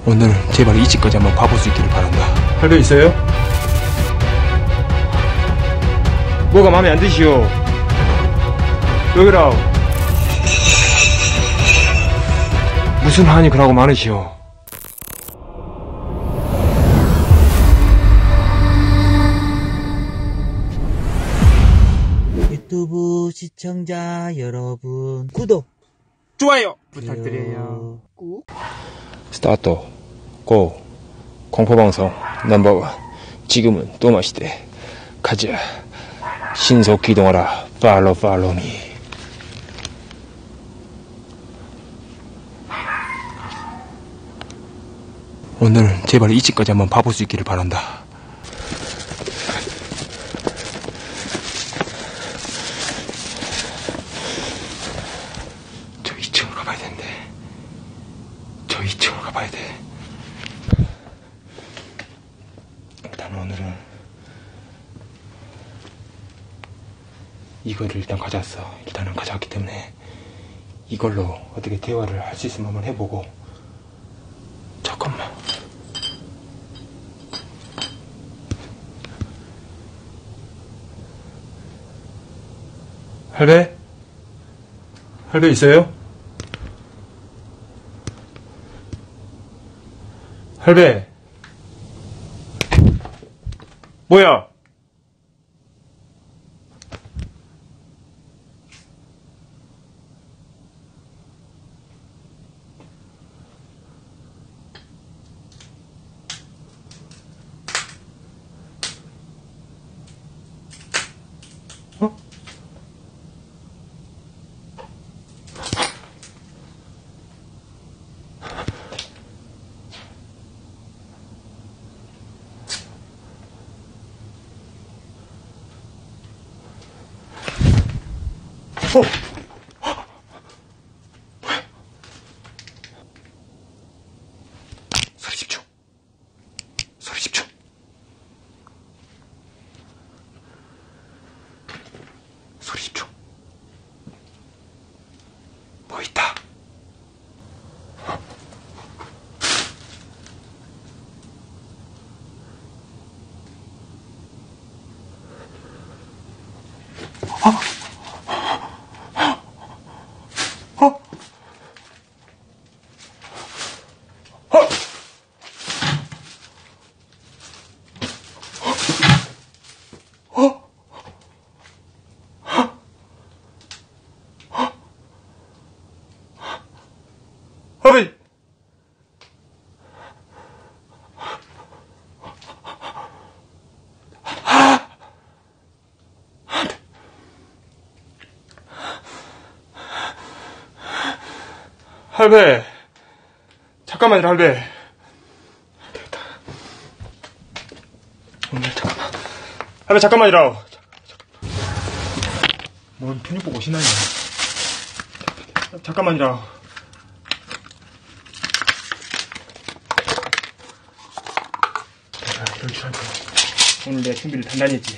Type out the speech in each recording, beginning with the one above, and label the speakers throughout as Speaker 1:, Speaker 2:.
Speaker 1: 오늘 제발 이 집까지 한번 봐볼 수 있기를 바란다.
Speaker 2: 할배 있어요? 뭐가 마음에 안 드시오? 여기라. 무슨 한이 그러고 많으시오?
Speaker 3: 유튜브 시청자 여러분 구독
Speaker 2: 좋아요 부탁드려요.
Speaker 3: 꾹.
Speaker 1: 스타트 고 공포방송 넘버원 지금은 또 맛이대. 가자. 신속 기동하라. 팔로미. 오늘 제발 이 집까지 한번 봐볼 수 있기를 바란다. 저 2층으로 가봐야 되는데. 저 2층으로 가봐야 돼. 일단 오늘은 이거를 일단 가져왔어. 일단은 가져왔기 때문에 이걸로 어떻게 대화를 할 수 있으면 한번 해보고. 잠깐만.
Speaker 2: 할배? 할배 있어요? 할배 뭐야? 어?
Speaker 1: 소리 집중. 소리 집중. 소리 집중. 뭐 있다.
Speaker 2: 할배 할배 잠깐만요. 할배
Speaker 1: 되겠다. 오늘 잠깐만.
Speaker 2: 할배 잠깐만이라. 뭘 편육 보고 신나냐. 잠깐만이라. 자, 이럴 줄 알고 오늘 내 준비를 단단히 했지.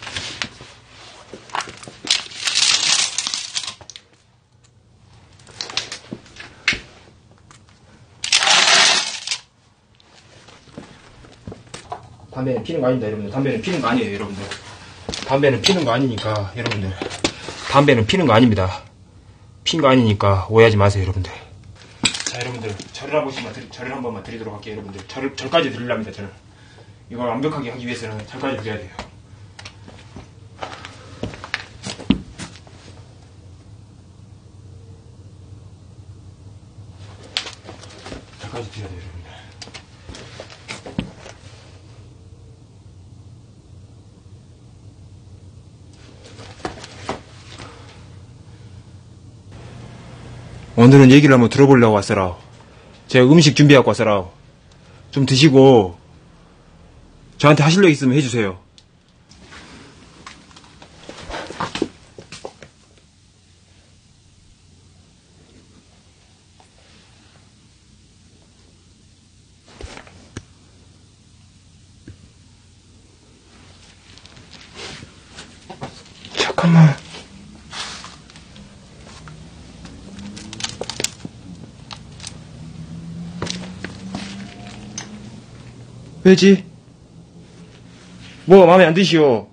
Speaker 2: 담배는 피는 거 아닙니다, 여러분들. 담배는 피는 거 아니에요, 여러분들. 담배는 피는 거 아니니까, 여러분들. 담배는 피는 거 아닙니다. 핀 거 아니니까 오해하지 마세요, 여러분들. 자, 여러분들. 절을 한 번만 드리도록 할게요, 여러분들. 절까지 드리랍니다, 저는. 이걸 완벽하게 하기 위해서는 절까지 드려야 돼요. 절까지 드려야 돼요, 여러분들.
Speaker 1: 오늘은 얘기를 한번 들어보려고 왔어라. 제가 음식 준비하고 왔어라. 좀 드시고 저한테 하실 일 있으면 해주세요. 잠깐만. 왜지? 뭐가 마음에 안 드시오?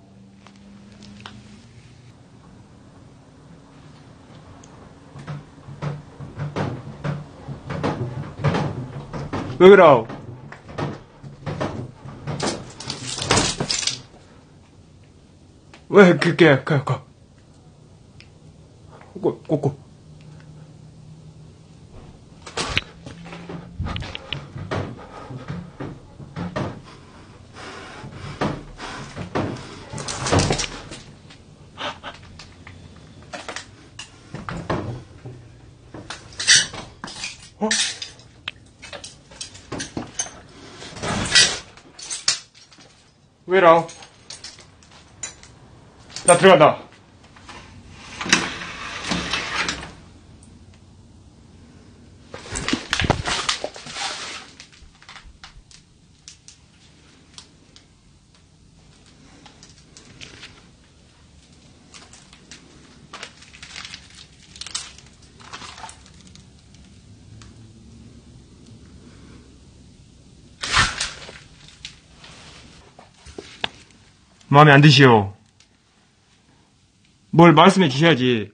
Speaker 1: 왜 그래요? 왜 그게 꼬꼬 어? 왜라? 나 들어간다. 마음에 안 드시오. 뭘 말씀해 주셔야지.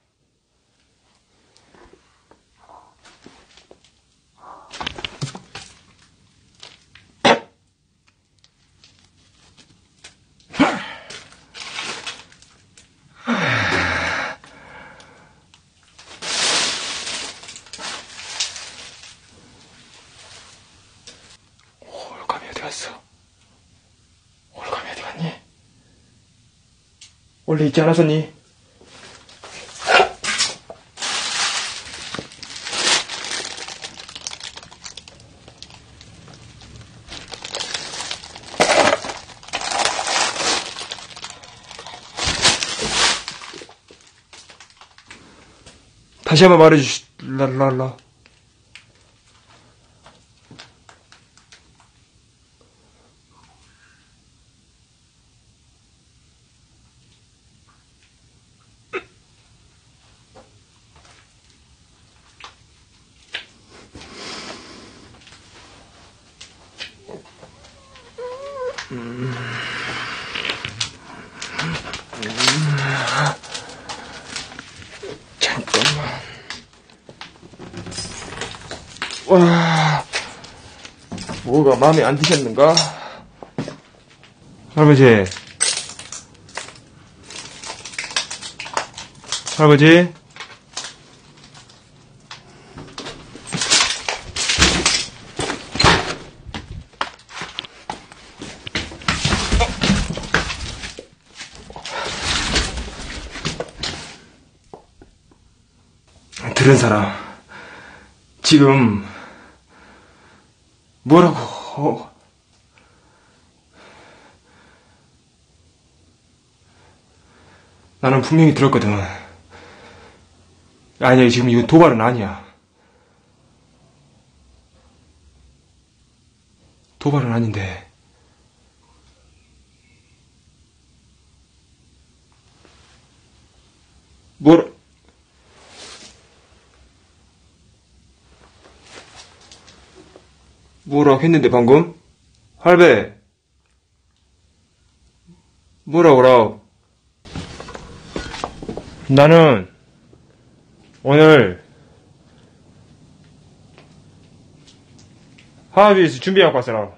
Speaker 1: 홀감이 어디 갔어? 홀감이 어디 갔니? 원래 있지 않았었니? 다시 한번 말해주시. 잠깐만. 와, 뭐가 마음에 안 드셨는가? 할아버지. 할아버지. 들은 사람 지금 뭐라고? 나는 분명히 들었거든. 아니야, 지금 이거 도발은 아니야. 도발은 아닌데. 뭐라고 했는데 방금? 할배. 뭐라고라? 나는 오늘 하와비에서 준비하고 왔어라.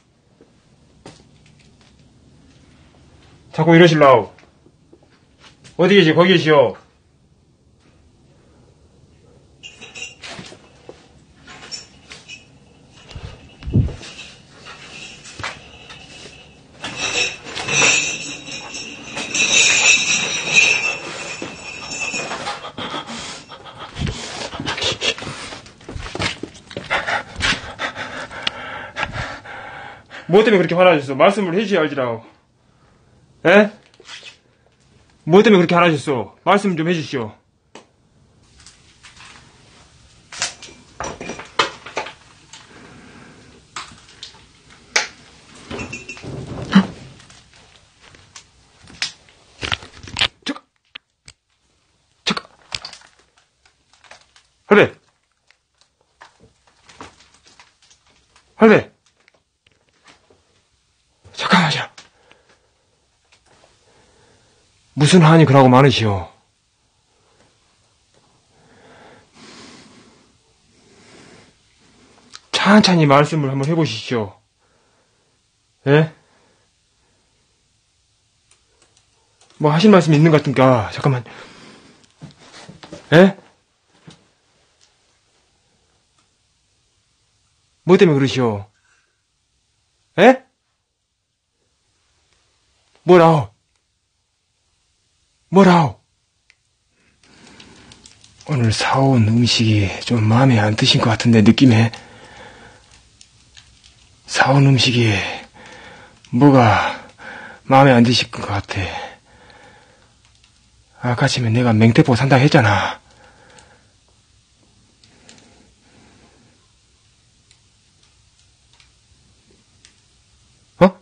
Speaker 1: 자꾸 이러실라우. 어디 계시? 거기 계시오. 뭐 때문에 그렇게 화나셨어? 말씀을 해주셔야 알지라고. 에? 뭐 때문에 그렇게 화나셨어? 말씀 좀 해주시오. 잠깐. 할배. 할배. 무슨 한이 그라고 많으시오? 천천히 말씀을 한번 해보시죠. 예? 뭐 하실 말씀 있는 것 같으니까 잠깐만. 예? 뭐 때문에 그러시오? 예? 뭐라오? 뭐라오? 오늘 사온 음식이 좀 마음에 안 드신 것 같은데 느낌에. 사온 음식이 뭐가 마음에 안 드실 것 같아. 아까 아침에 내가 맹태포 산다 했잖아. 어?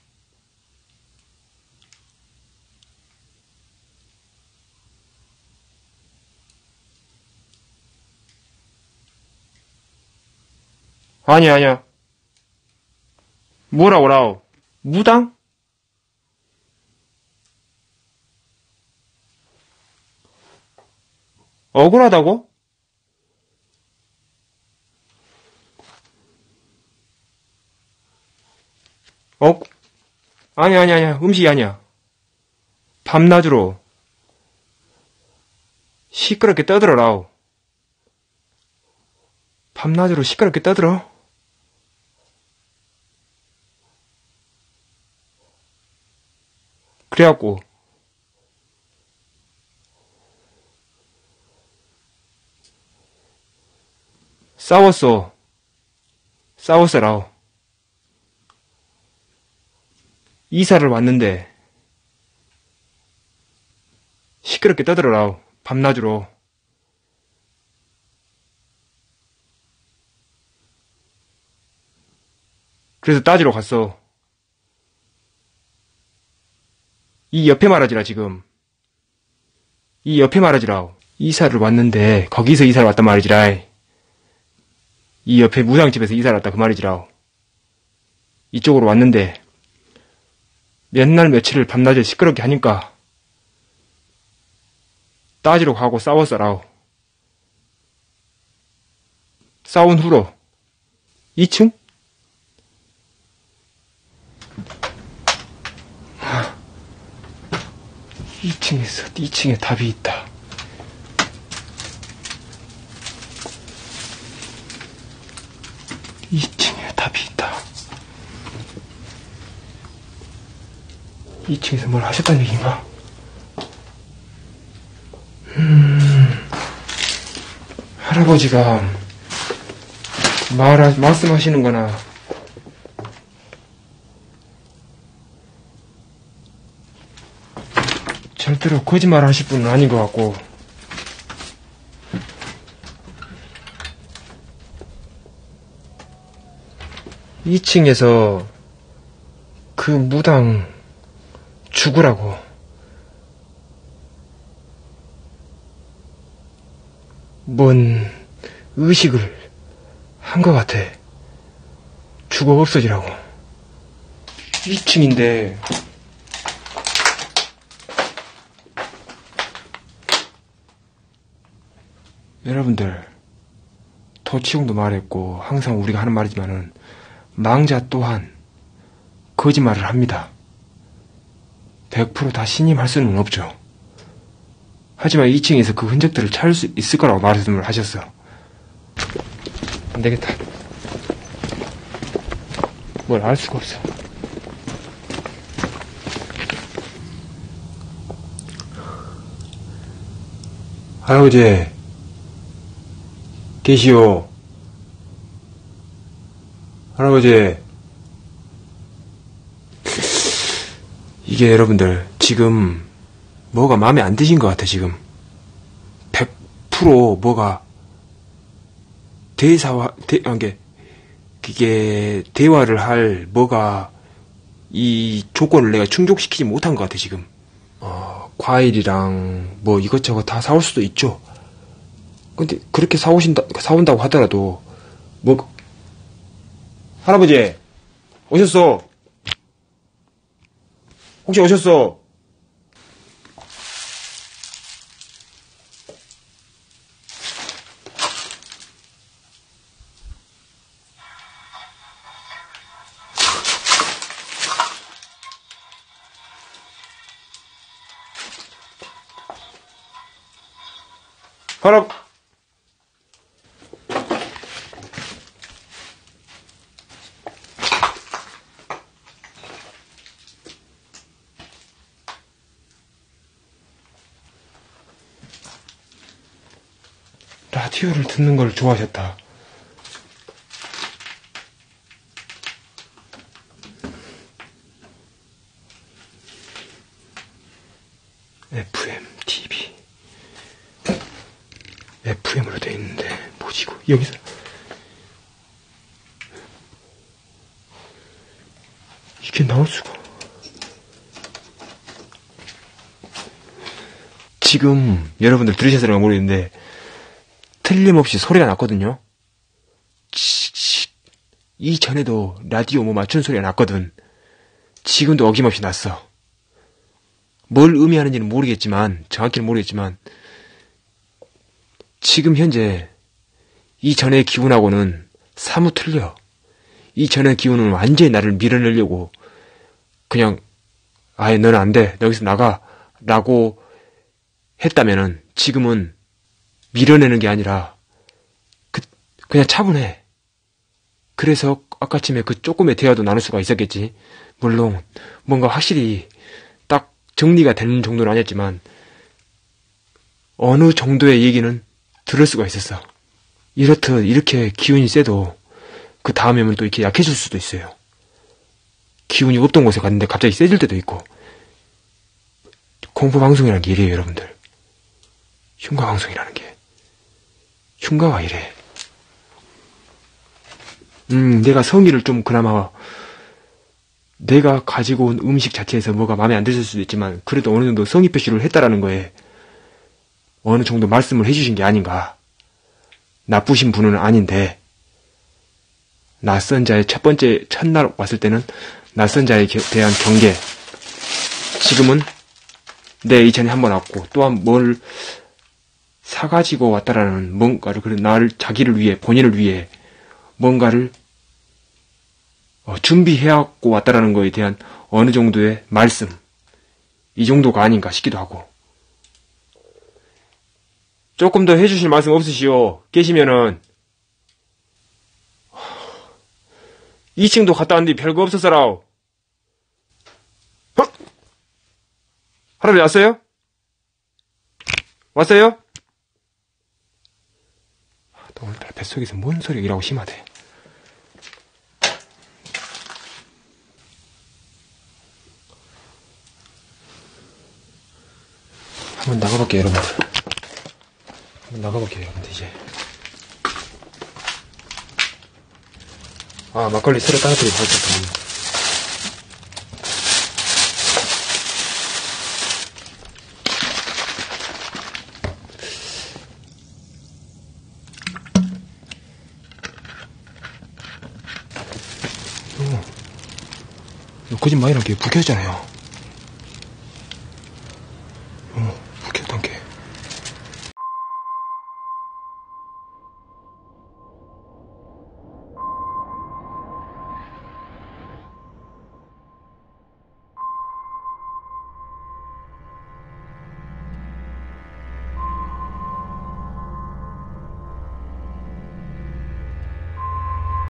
Speaker 1: 아니야. 뭐라오라오? 무당? 억울하다고? 아니야. 음식이 아니야. 밤낮으로 시끄럽게 떠들어라오. 밤낮으로 시끄럽게 떠들어? 그래갖고 싸웠어라오. 이사를 왔는데 시끄럽게 떠들어라오. 밤낮으로. 그래서 따지러 갔어. 이 옆에 말하지라 지금. 이 옆에 말하지라. 이사를 왔는데 거기서 이사를 왔단 말이지라. 이 옆에 무당집에서 이사를 왔다 그 말이지라. 이쪽으로 왔는데 몇 날 며칠을 밤낮에 시끄럽게 하니까 따지러 가고 싸웠어라. 싸운 후로 2층? 이층에서 2층에 답이 있다. 이 층에 답이 있다. 2층에서 뭘 하셨다는 얘기인가? 할아버지가 말씀하시는 거나 절대로 거짓말 하실 분은 아닌 것 같고, 2층에서 그 무당 죽으라고 뭔 의식을 한 것 같아. 죽어 없어지라고. 2층인데 여러분들, 도치공도 말했고 항상 우리가 하는 말이지만은 망자 또한 거짓말을 합니다. 100% 다 신임할 수는 없죠. 하지만 2층에서 그 흔적들을 찾을 수 있을 거라고 말씀을 하셨어. 안 되겠다. 뭘 알 수가 없어. 할아버지 계시오. 할아버지, 이게 여러분들 지금 뭐가 마음에 안 드신 것 같아. 지금 100% 뭐가 그게 대화를 할 뭐가 이 조건을 내가 충족시키지 못한 것 같아. 지금 과일이랑 뭐 이것저것 다 사올 수도 있죠. 근데 그렇게 사온다고 하더라도 뭐 할아버지 오셨어? 혹시 오셨어? 할아 라디오를 듣는 걸 좋아하셨다. FM, TV. FM으로 돼 있는데, 뭐지, 이거? 여기서. 이게 나올 수가. 지금, 여러분들 들으셨을까 모르겠는데, 틀림없이 소리가 났거든요? 이전에도 라디오 뭐 맞춘 소리가 났거든. 지금도 어김없이 났어. 뭘 의미하는지는 모르겠지만, 정확히는 모르겠지만, 지금 현재 이전의 기운하고는 사뭇 틀려. 이전의 기운은 완전히 나를 밀어내려고 그냥 아예 너는 안 돼. 너 여기서 나가. 라고 했다면은 지금은 밀어내는 게 아니라 그냥 차분해. 그래서 아까쯤에 그 조금의 대화도 나눌 수가 있었겠지. 물론 뭔가 확실히 딱 정리가 되는 정도는 아니었지만 어느 정도의 얘기는 들을 수가 있었어. 이렇듯 이렇게 기운이 세도 그 다음에는 또 이렇게 약해질 수도 있어요. 기운이 없던 곳에 갔는데 갑자기 세질 때도 있고. 공포방송이라는 게 이래요, 여러분들. 흉가방송이라는 게. 흉가가 이래. 내가 성의를 좀 그나마 내가 가지고 온 음식 자체에서 뭐가 마음에 안 드실 수도 있지만 그래도 어느 정도 성의 표시를 했다라는 거에 어느 정도 말씀을 해주신 게 아닌가. 나쁘신 분은 아닌데 낯선 자의 첫날 왔을 때는 낯선 자에 대한 경계. 지금은 내 이전에 한 번 왔고 또한 뭘 사가지고 왔다라는 뭔가를 자기를 위해 본인을 위해 뭔가를 준비해갖고 왔다라는 거에 대한 어느 정도의 말씀, 이 정도가 아닌가 싶기도 하고. 조금 더 해주실 말씀 없으시오? 계시면은 2층도 갔다 왔는데 별거 없었어라. 할아버지 왔어요? 왔어요? 또 오늘따라 뱃속에서 뭔 소리가 이라고 심하대. 한번 나가볼게요, 여러분들. 한번 나가볼게요, 여러분들, 이제. 아, 막걸리 새로 따뜻하게 받았다. 거짓말이란 게 불 켜졌잖아요.